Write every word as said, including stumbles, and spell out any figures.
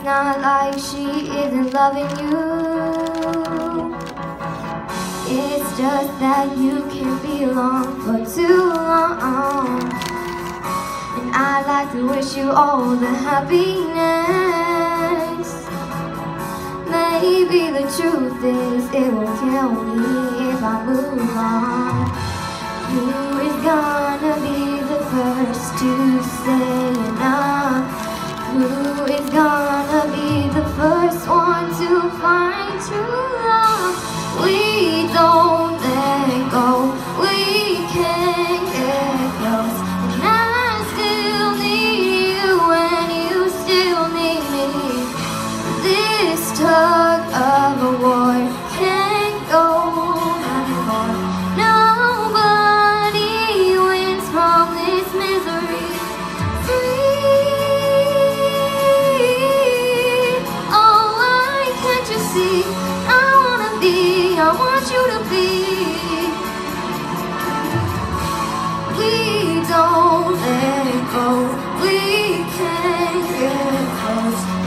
It's not like she isn't loving you. It's just that you can't be alone for too long. And I'd like to wish you all the happiness. Maybe the truth is it will kill me if I move on. Who is gonna be the first to say enough? Who is gonna be the first one to find true love? We don't let go, we can't get close. And I still need you and you still need me. This tug of a war can't go anymore. Nobody wins from this misery. Free. Oh, why can't you see? I wanna be, I want you to be. We don't let go, we can't get close.